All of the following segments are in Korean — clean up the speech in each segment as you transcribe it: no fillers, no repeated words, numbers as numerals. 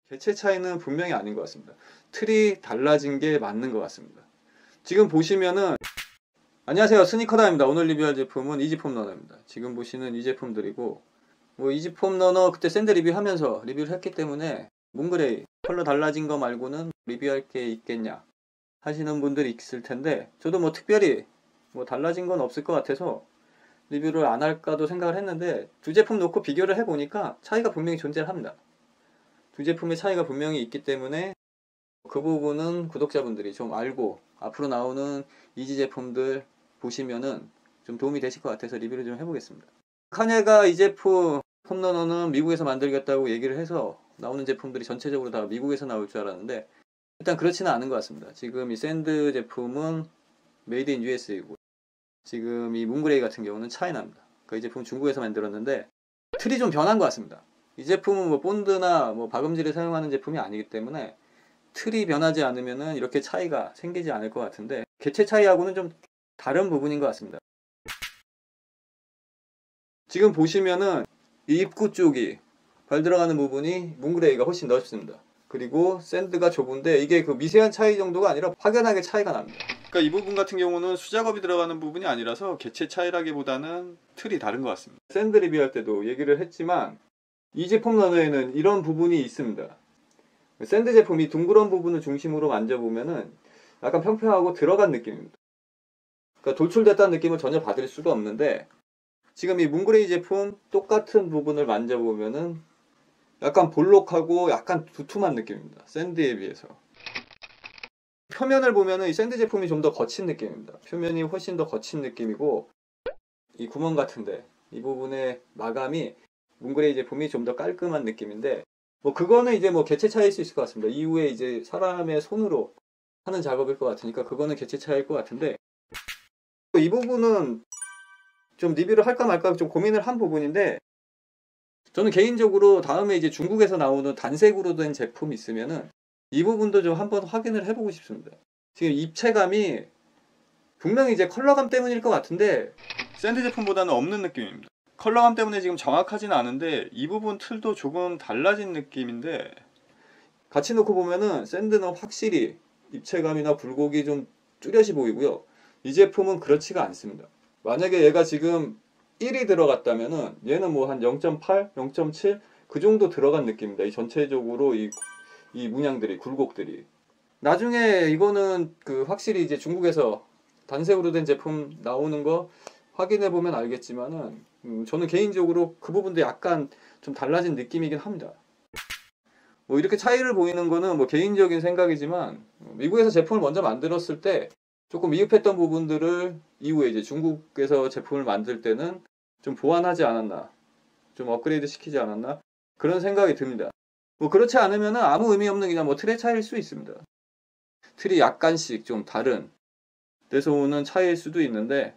개체 차이는 분명히 아닌 것 같습니다. 틀이 달라진 게 맞는 것 같습니다. 지금 보시면은 안녕하세요, 스니커다입니다. 오늘 리뷰할 제품은 이지폼 러너입니다. 지금 보시는 이 제품들이고, 이지폼 러너 그때 샌드 리뷰하면서 리뷰를 했기 때문에 문그레이 컬러 달라진 거 말고는 리뷰할 게 있겠냐 하시는 분들이 있을 텐데, 저도 특별히 달라진 건 없을 것 같아서 리뷰를 안 할까도 생각을 했는데, 두 제품 놓고 비교를 해보니까 차이가 분명히 존재합니다. 두 제품의 차이가 분명히 있기 때문에 그 부분은 구독자분들이 좀 알고 앞으로 나오는 이지 제품들 보시면은 좀 도움이 되실 것 같아서 리뷰를 좀 해보겠습니다. 카네가 이 제품 폼러너는 미국에서 만들겠다고 얘기를 해서 나오는 제품들이 전체적으로 다 미국에서 나올 줄 알았는데, 일단 그렇지는 않은 것 같습니다. 지금 이 샌드 제품은 메이드 인 USA이고, 지금 이 문그레이 같은 경우는 차이나입니다. 이 제품 중국에서 만들었는데 틀이 좀 변한 것 같습니다. 이 제품은 본드나 박음질을 사용하는 제품이 아니기 때문에 틀이 변하지 않으면은 이렇게 차이가 생기지 않을 것 같은데, 개체 차이하고는 좀 다른 부분인 것 같습니다. 지금 보시면은 이 입구 쪽이 발 들어가는 부분이 문그레이가 훨씬 넓습니다. 그리고 샌드가 좁은데 이게 그 미세한 차이 정도가 아니라 확연하게 차이가 납니다. 그러니까 이 부분 같은 경우는 수작업이 들어가는 부분이 아니라서 개체 차이라기보다는 틀이 다른 것 같습니다. 샌드 리뷰할 때도 얘기를 했지만 이 제품 러너에는 이런 부분이 있습니다. 샌드 제품이 둥그런 부분을 중심으로 만져보면은 약간 평평하고 들어간 느낌입니다. 그러니까 돌출됐다는 느낌을 전혀 받을 수가 없는데, 지금 이 문그레이 제품 똑같은 부분을 만져보면은 약간 볼록하고 약간 두툼한 느낌입니다. 샌드에 비해서. 표면을 보면은 이 샌드 제품이 좀 더 거친 느낌입니다. 표면이 훨씬 더 거친 느낌이고, 이 구멍 같은데 이 부분의 마감이 문그레이 제품이 좀 더 깔끔한 느낌인데, 그거는 이제 개체 차이일 수 있을 것 같습니다. 이후에 이제 사람의 손으로 하는 작업일 것 같으니까 그거는 개체 차이일 것 같은데, 이 부분은 좀 리뷰를 할까 말까 좀 고민을 한 부분인데, 저는 개인적으로 다음에 이제 중국에서 나오는 단색으로 된 제품이 있으면은 이 부분도 좀 한번 확인을 해보고 싶습니다. 지금 입체감이 분명히 이제 컬러감 때문일 것 같은데 샌드 제품보다는 없는 느낌입니다. 컬러감 때문에 지금 정확하진 않은데 이 부분 틀도 조금 달라진 느낌인데, 같이 놓고 보면은 샌드는 확실히 입체감이나 굴곡이 좀 뚜렷이 보이고요. 이 제품은 그렇지가 않습니다. 만약에 얘가 지금 1이 들어갔다면은 얘는 한 0.8, 0.7 그 정도 들어간 느낌입니다. 이 전체적으로 이 문양들이, 굴곡들이. 나중에 이거는 확실히 이제 중국에서 단색으로 된 제품 나오는 거 확인해 보면 알겠지만은 저는 개인적으로 그 부분도 약간 좀 달라진 느낌이긴 합니다. 이렇게 차이를 보이는 거는 개인적인 생각이지만, 미국에서 제품을 먼저 만들었을 때 조금 미흡했던 부분들을 이후에 이제 중국에서 제품을 만들 때는 좀 보완하지 않았나, 좀 업그레이드 시키지 않았나, 그런 생각이 듭니다. 그렇지 않으면은 아무 의미 없는 그냥 틀의 차이일 수 있습니다. 틀이 약간씩 좀 다른 데서 오는 차이일 수도 있는데,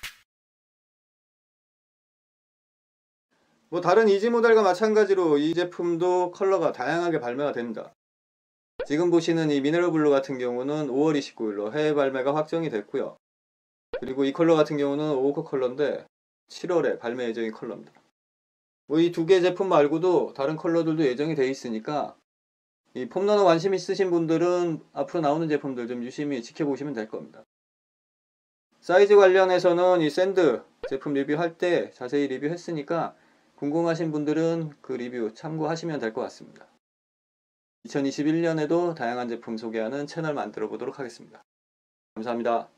다른 이지 모델과 마찬가지로 이 제품도 컬러가 다양하게 발매가 됩니다. 지금 보시는 이 미네랄 블루 같은 경우는 5월 29일로 해외 발매가 확정이 됐고요. 그리고 이 컬러 같은 경우는 오크 컬러인데 7월에 발매 예정인 컬러입니다. 이 두 개 제품 말고도 다른 컬러들도 예정이 되어 있으니까 이 폼러너 관심 있으신 분들은 앞으로 나오는 제품들 좀 유심히 지켜보시면 될 겁니다. 사이즈 관련해서는 이 샌드 제품 리뷰할 때 자세히 리뷰했으니까 궁금하신 분들은 그 리뷰 참고하시면 될 것 같습니다. 2021년에도 다양한 제품 소개하는 채널 만들어 보도록 하겠습니다. 감사합니다.